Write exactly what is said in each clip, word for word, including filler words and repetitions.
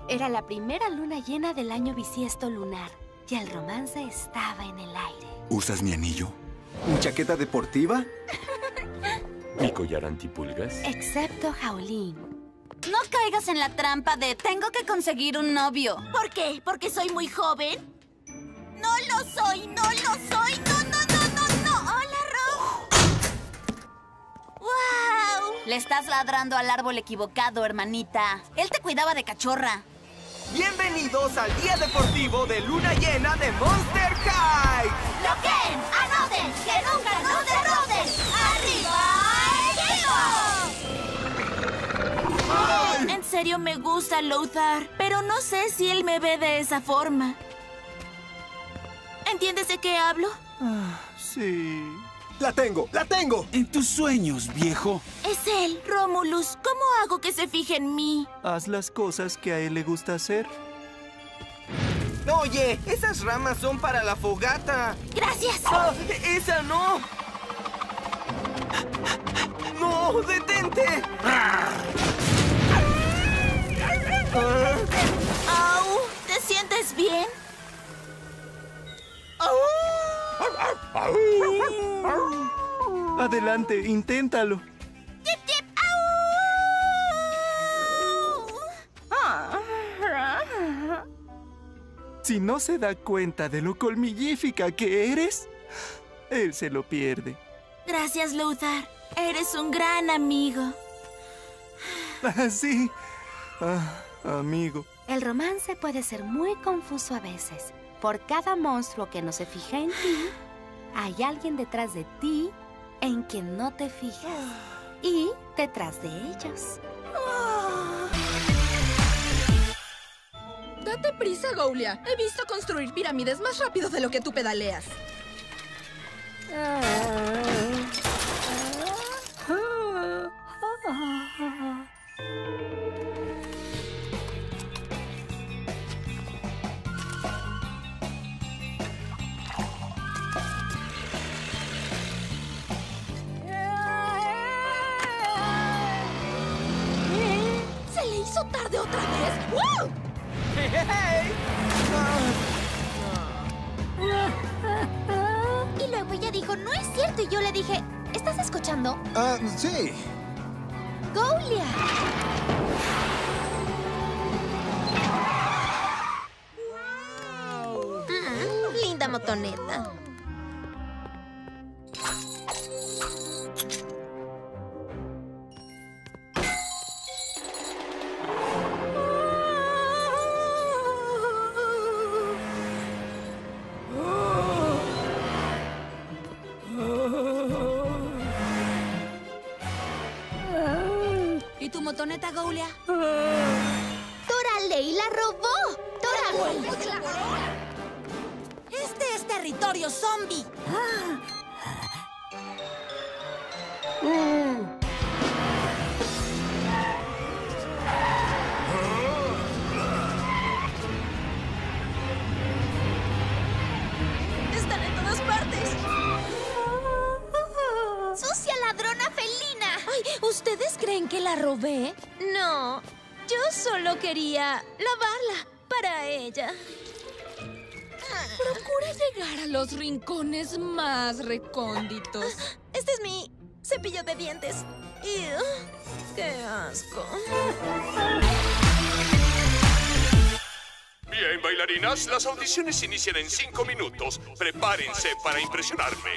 Era la primera luna llena del año bisiesto lunar y el romance estaba en el aire. ¿Usas mi anillo? ¿Mi chaqueta deportiva? ¿Mi collar antipulgas? Excepto Jaulín. No caigas en la trampa de tengo que conseguir un novio. ¿Por qué? ¿Porque soy muy joven? ¡No lo soy! ¡No lo soy! ¡No, no, no, no, no! ¡Hola, Ron! ¡Wow! Le estás ladrando al árbol equivocado, hermanita. Él te cuidaba de cachorra. Bienvenidos al día deportivo de luna llena de Monster High. ¡Bloqueen! ¡Anoten! ¡Que nunca nos derroten! ¡Arriba el En serio me gusta Lothar, pero no sé si él me ve de esa forma. ¿Entiendes de qué hablo? Ah, sí. ¡La tengo! ¡La tengo! En tus sueños, viejo. Es él, Romulus. ¿Cómo hago que se fije en mí? Haz las cosas que a él le gusta hacer. Oye, esas ramas son para la fogata. ¡Gracias! ¡Ah, ¡esa no! ¡No! ¡Detente! ¡Au! ¿Te sientes bien? Adelante, inténtalo. ¡Tip, tip! ¡Au! Si no se da cuenta de lo colmillífica que eres, él se lo pierde. Gracias, Lothar. Eres un gran amigo. Sí. Ah, amigo. El romance puede ser muy confuso a veces. Por cada monstruo que no se fija en ti, hay alguien detrás de ti en quien no te fijas. Y detrás de ellos. Date prisa, Goulia. He visto construir pirámides más rápido de lo que tú pedaleas. ¿Se le hizo tarde otra vez? ¡Wow! ¡Hey, hey, hey! Y luego ella dijo, no es cierto. Y yo le dije, ¿estás escuchando? Ah, sí. ¡Goulia! Mm, linda motoneta. ¿Y tu motoneta, Goulia? ¡Doraley la robó! ¡Doraley! Este es territorio zombie. Están en todas partes. ¡Sucia ladrona felina! Ay, ¿ustedes creen que la robé? No, yo solo quería lavarla para ella. Procura llegar a los rincones más recónditos. Este es mi cepillo de dientes. Ew, ¡qué asco! Bien, bailarinas, las audiciones inician en cinco minutos. Prepárense para impresionarme.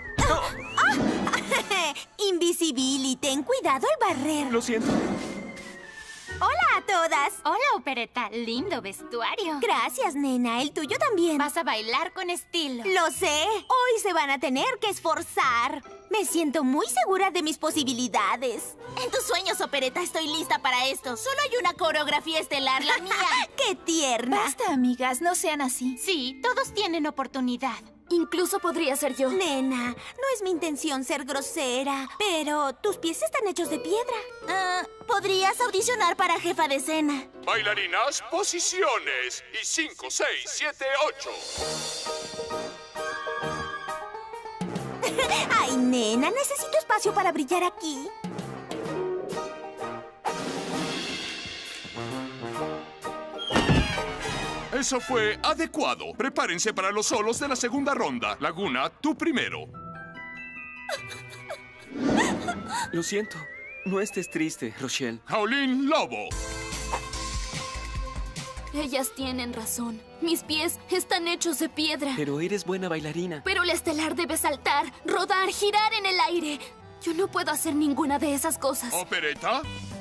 Invisibility, ten cuidado al barrer. Lo siento. ¡Hola a todas! Hola, Opereta. Lindo vestuario. Gracias, nena. El tuyo también. Vas a bailar con estilo. Lo sé. Hoy se van a tener que esforzar. Me siento muy segura de mis posibilidades. En tus sueños, Opereta, estoy lista para esto. Solo hay una coreografía estelar, la mía. ¡Qué tierna! Basta, amigas, no sean así. Sí, todos tienen oportunidad. Incluso podría ser yo. Nena, no es mi intención ser grosera, pero tus pies están hechos de piedra. Ah, ¿podrías audicionar para jefa de escena? Bailarinas, posiciones. Y cinco, seis, siete, ocho. Ay, nena, necesito espacio para brillar aquí. Eso fue adecuado. Prepárense para los solos de la segunda ronda. Laguna, tú primero. Lo siento. No estés triste, Rochelle. Howlin' Lobo. Ellas tienen razón. Mis pies están hechos de piedra. Pero eres buena bailarina. Pero la estelar debe saltar, rodar, girar en el aire. Yo no puedo hacer ninguna de esas cosas. ¿Opereta?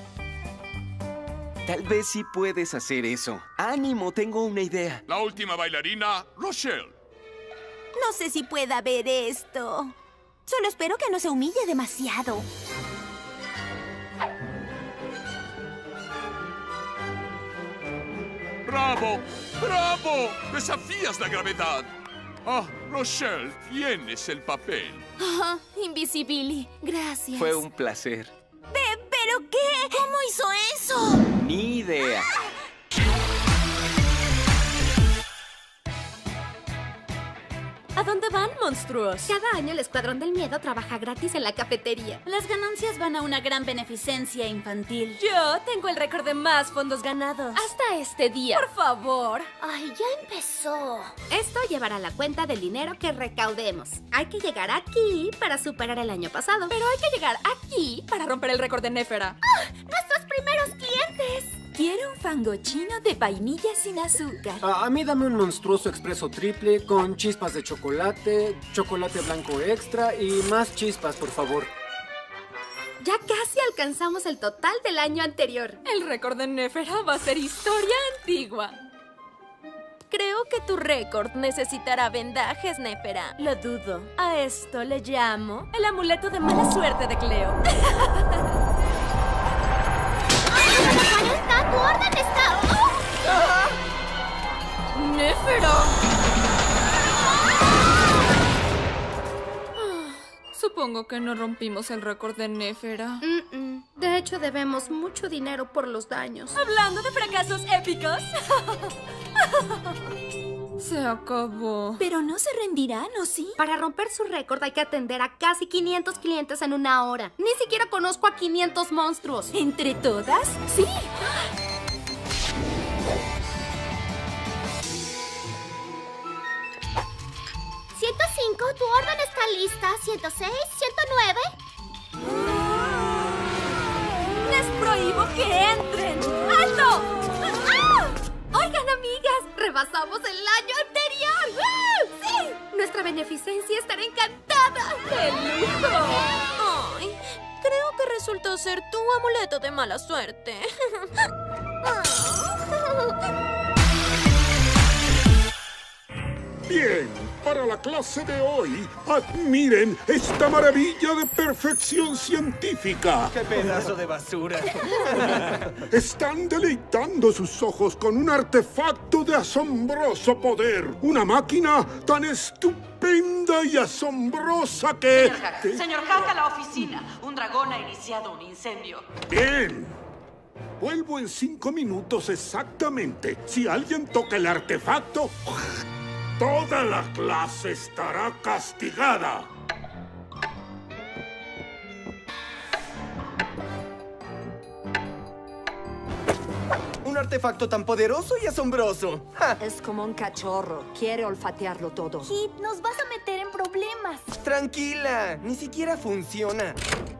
Tal vez sí puedes hacer eso. ¡Ánimo! Tengo una idea. La última bailarina, Rochelle. No sé si pueda ver esto. Solo espero que no se humille demasiado. ¡Bravo! ¡Bravo! ¡Desafías la gravedad! Ah, Rochelle, tienes el papel. Ah, Invisibility, gracias. Fue un placer. ¿Pe- ¿Pero qué? ¿Cómo hizo eso? Ni idea. ¿A dónde van, monstruos? Cada año el Escuadrón del Miedo trabaja gratis en la cafetería. Las ganancias van a una gran beneficencia infantil. Yo tengo el récord de más fondos ganados. Hasta este día. Por favor. Ay, ya empezó. Esto llevará la cuenta del dinero que recaudemos. Hay que llegar aquí para superar el año pasado. Pero hay que llegar aquí para romper el récord de Néfera. ¡Ah! ¡Nuestros primeros clientes! Quiero un fangochino de vainilla sin azúcar. A, a mí dame un monstruoso expreso triple con chispas de chocolate, chocolate blanco extra y más chispas, por favor. Ya casi alcanzamos el total del año anterior. El récord de Néfera va a ser historia antigua. Creo que tu récord necesitará vendajes, Néfera. Lo dudo. A esto le llamo el amuleto de mala suerte de Cleo. ¡Está! ¡Tu orden está! ¡Oh! ¡Ah! ¡Néfera! Ah, supongo que no rompimos el récord de Néfera. Mm-mm. De hecho, debemos mucho dinero por los daños. Hablando de fracasos épicos. Se acabó. Pero no se rendirán, ¿o sí? Para romper su récord hay que atender a casi quinientos clientes en una hora. Ni siquiera conozco a quinientos monstruos. ¿Entre todas? Sí. ciento cinco, tu orden está lista. ciento seis, ciento nueve. ¡Les prohíbo que entren! ¡Alto! ¡Ah! Oigan, amigas, rebasamos el año anterior. ¡Uh! ¡Sí! Nuestra beneficencia estará encantada. ¡Qué lujo! Ay, creo que resultó ser tu amuleto de mala suerte. Bien, para la clase de hoy, admiren esta maravilla de perfección científica. ¡Qué pedazo de basura! Están deleitando sus ojos con un artefacto de asombroso poder. Una máquina tan estupenda y asombrosa que... Señor Hack, que... señor Hack, a la oficina. Un dragón ha iniciado un incendio. Bien. Vuelvo en cinco minutos exactamente. Si alguien toca el artefacto... toda la clase estará castigada. Un artefacto tan poderoso y asombroso. ¡Ja! Es como un cachorro. Quiere olfatearlo todo. Kit, nos vas a meter en problemas. Tranquila, ni siquiera funciona.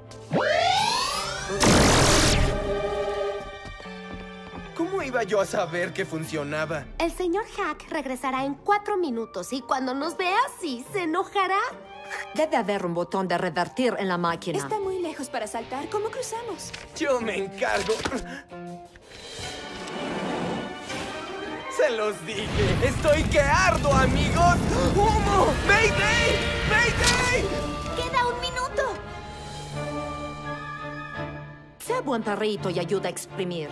¿Cómo iba yo a saber que funcionaba? El señor Hack regresará en cuatro minutos y cuando nos vea así, se enojará. Debe haber un botón de revertir en la máquina. Está muy lejos para saltar. ¿Cómo cruzamos? Yo me encargo. Se los dije. Estoy que ardo, amigos. ¡Humo! ¡Mayday! ¡Mayday! Queda un minuto. Sé buen perrito y ayuda a exprimir.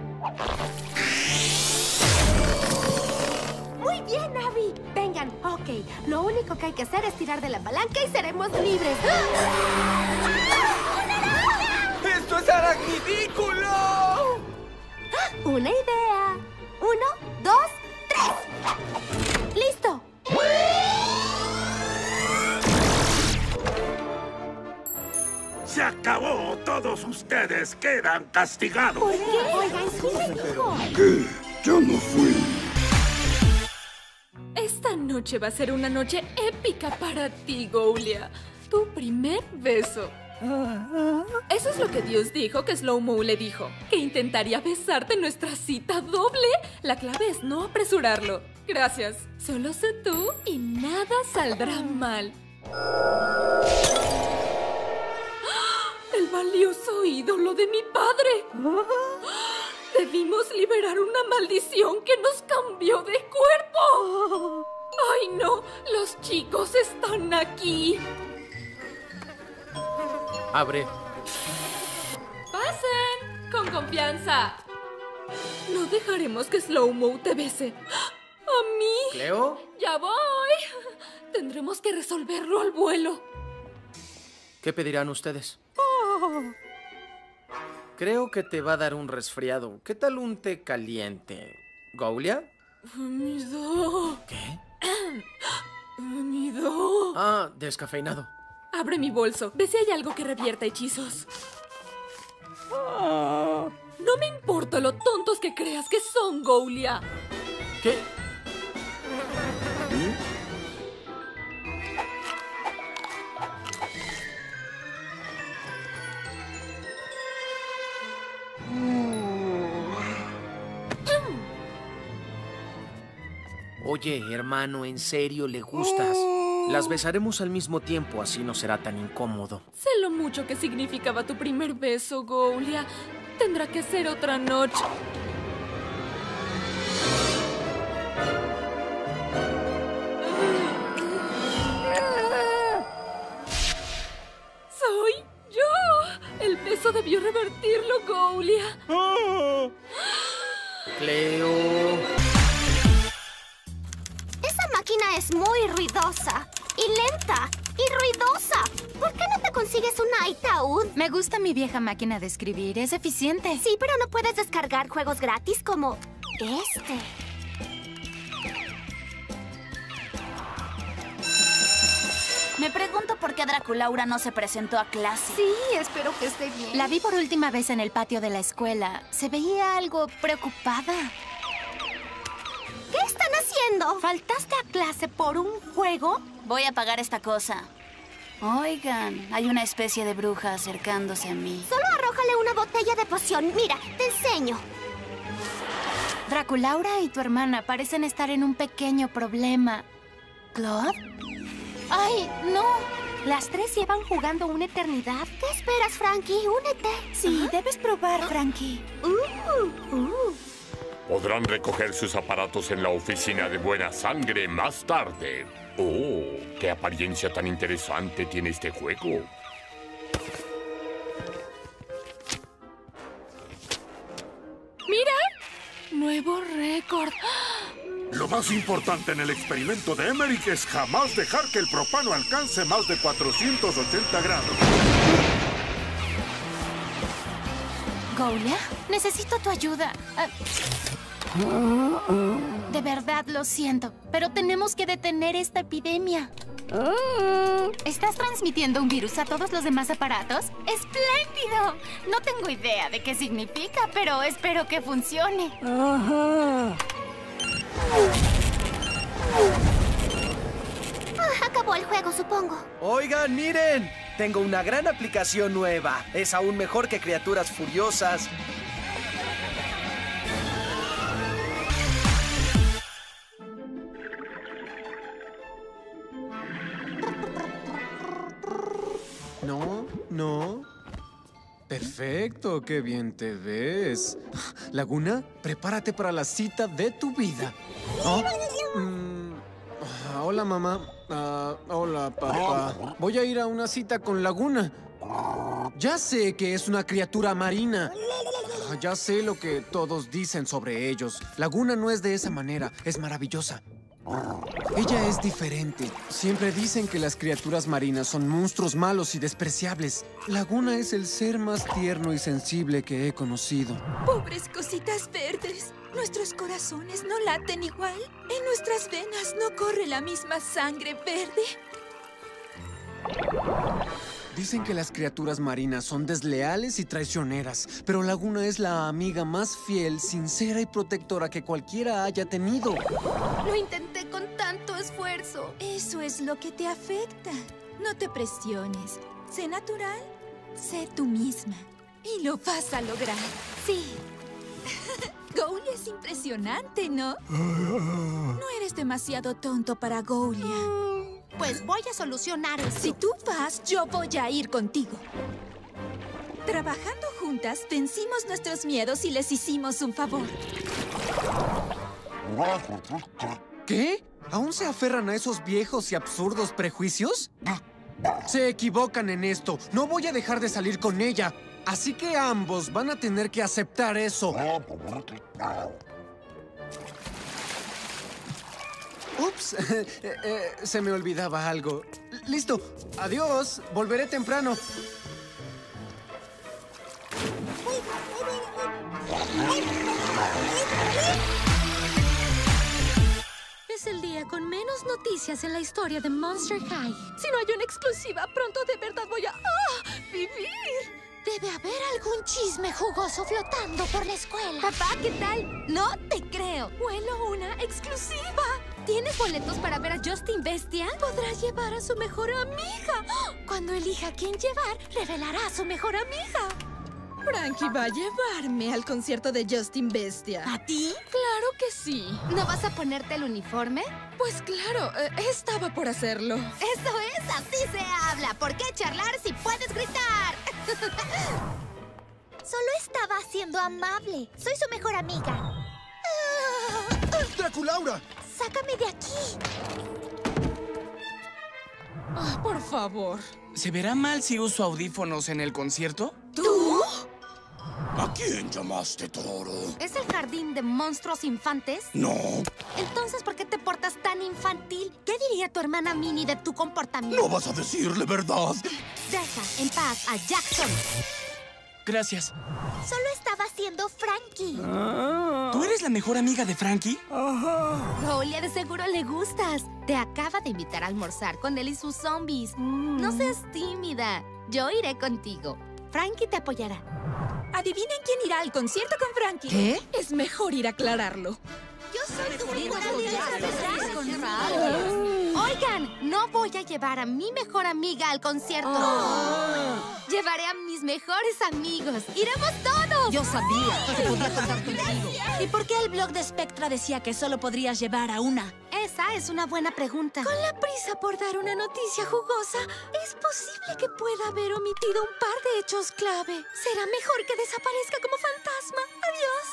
Muy bien, Abby. Vengan, ok. Lo único que hay que hacer es tirar de la palanca y seremos libres. ¡Esto es aracnidículo! Una idea. Uno, dos, tres. ¡Listo! ¡Se acabó! Todos ustedes quedan castigados. ¿Por qué? Oigan, ¿quién me dijo? ¿Qué? Yo no fui. Esta noche va a ser una noche épica para ti, Goulia. Tu primer beso. Eso es lo que Dios dijo que Slow-Mo le dijo. Que intentaría besarte en nuestra cita doble. La clave es no apresurarlo. Gracias. Solo sé tú y nada saldrá mal. El valioso ídolo de mi padre. Debimos liberar una maldición que nos cambió de cuerpo. ¡Ay, no! Los chicos están aquí. Abre. ¡Pasen! ¡Con confianza! No dejaremos que Slow-Mo te bese. ¿A mí? ¿Cleo? ¡Ya voy! Tendremos que resolverlo al vuelo. ¿Qué pedirán ustedes? Oh. Creo que te va a dar un resfriado. ¿Qué tal un té caliente? ¿Goulia? Venido. ¿Qué? Venido. Ah, descafeinado. Abre mi bolso. Ve si hay algo que revierta hechizos. Oh. No me importa lo tontos que creas que son, Goulia. ¿Qué? ¿Mm? Oye, hermano, ¿en serio le gustas? Las besaremos al mismo tiempo, así no será tan incómodo. Sé lo mucho que significaba tu primer beso, Goulia. Tendrá que ser otra noche. ¡Soy yo! El beso debió revertirlo, Goulia. Oh. Cleo... Esa máquina es muy ruidosa y lenta y ruidosa. ¿Por qué no te consigues un iTaud? Me gusta mi vieja máquina de escribir. Es eficiente. Sí, pero no puedes descargar juegos gratis como este. Me pregunto por qué Draculaura no se presentó a clase. Sí, espero que esté bien. La vi por última vez en el patio de la escuela. Se veía algo preocupada. ¿Qué están haciendo? ¿Faltaste a clase por un juego? Voy a pagar esta cosa. Oigan, hay una especie de bruja acercándose a mí. Solo arrójale una botella de poción. Mira, te enseño. Draculaura y tu hermana parecen estar en un pequeño problema. ¿Claude? ¡Ay, no! Las tres llevan jugando una eternidad. ¿Qué esperas, Frankie? Únete. Sí, ¿Ah? Debes probar, Frankie. Uh, uh. Podrán recoger sus aparatos en la oficina de Buena Sangre más tarde. ¡Oh! ¡Qué apariencia tan interesante tiene este juego! ¡Mira! ¡Nuevo récord! Lo más importante en el experimento de Emmerich es jamás dejar que el propano alcance más de cuatrocientos ochenta grados. ¿Goulia? Necesito tu ayuda. De verdad, lo siento, pero tenemos que detener esta epidemia. ¿Estás transmitiendo un virus a todos los demás aparatos? ¡Espléndido! No tengo idea de qué significa, pero espero que funcione. Ah, acabó el juego, supongo. Oigan, miren. Tengo una gran aplicación nueva. Es aún mejor que criaturas furiosas. No, no. Perfecto, qué bien te ves. Laguna, prepárate para la cita de tu vida. ¿Oh? Mm, ah, hola, mamá. Uh, hola, papá. Voy a ir a una cita con Laguna. Ya sé que es una criatura marina. Uh, ya sé lo que todos dicen sobre ellos. Laguna no es de esa manera. Es maravillosa. Ella es diferente. Siempre dicen que las criaturas marinas son monstruos malos y despreciables. Laguna es el ser más tierno y sensible que he conocido. Pobres cositas verdes. Nuestros corazones no laten igual. En nuestras venas no corre la misma sangre verde. Dicen que las criaturas marinas son desleales y traicioneras, pero Laguna es la amiga más fiel, sincera y protectora que cualquiera haya tenido. Lo intenté con tanto esfuerzo. Eso es lo que te afecta. No te presiones. Sé natural, sé tú misma. Y lo vas a lograr. Sí. Goulia es impresionante, ¿no? No eres demasiado tonto para Goulia. Pues voy a solucionar eso. Si tú vas, yo voy a ir contigo. Trabajando juntas, vencimos nuestros miedos y les hicimos un favor. ¿Qué? ¿Aún se aferran a esos viejos y absurdos prejuicios? Se equivocan en esto. No voy a dejar de salir con ella. Así que ambos van a tener que aceptar eso. Ups, eh, eh, se me olvidaba algo. Listo, adiós, volveré temprano. Es el día con menos noticias en la historia de Monster High. Si no hay una exclusiva, pronto de verdad voy a ¡ah! vivir. Debe haber algún chisme jugoso flotando por la escuela. Papá, ¿qué tal? No te creo. Huelo una exclusiva. ¿Tienes boletos para ver a Justin Bestia? Podrá llevar a su mejor amiga. Cuando elija a quién llevar, revelará a su mejor amiga. Frankie va a llevarme al concierto de Justin Bestia. ¿A ti? Claro que sí. ¿No vas a ponerte el uniforme? Pues claro, eh, estaba por hacerlo. Eso es, así se habla. ¿Por qué charlar si puedes gritar? Solo estaba siendo amable. Soy su mejor amiga. ¡Draculaura! ¡Sácame de aquí! Ah, por favor. ¿Se verá mal si uso audífonos en el concierto? ¿Tú? ¿A quién llamaste toro? ¿Es el jardín de monstruos infantes? No. Entonces, ¿por qué te portas tan infantil? ¿Qué diría tu hermana Minnie de tu comportamiento? ¿No vas a decirle verdad? Deja en paz a Jackson. Gracias. Solo estaba siendo Frankie. ¿Tú eres la mejor amiga de Frankie? Goulia, de seguro le gustas. Te acaba de invitar a almorzar con él y sus zombies. Mm. No seas tímida. Yo iré contigo. Frankie te apoyará. ¿Adivinen quién irá al concierto con Frankie? ¿Qué? Es mejor ir a aclararlo. Yo soy tu mejor Oigan, no voy a llevar a mi mejor amiga al concierto. Oh. Llevaré a mis mejores amigos. ¡Iremos todos! Yo sabía que podía contar contigo. ¿Y por qué el blog de Spectra decía que solo podrías llevar a una? Esa es una buena pregunta. Con la prisa por dar una noticia jugosa, es posible que pueda haber omitido un par de hechos clave. Será mejor que desaparezca como fantasma. Adiós.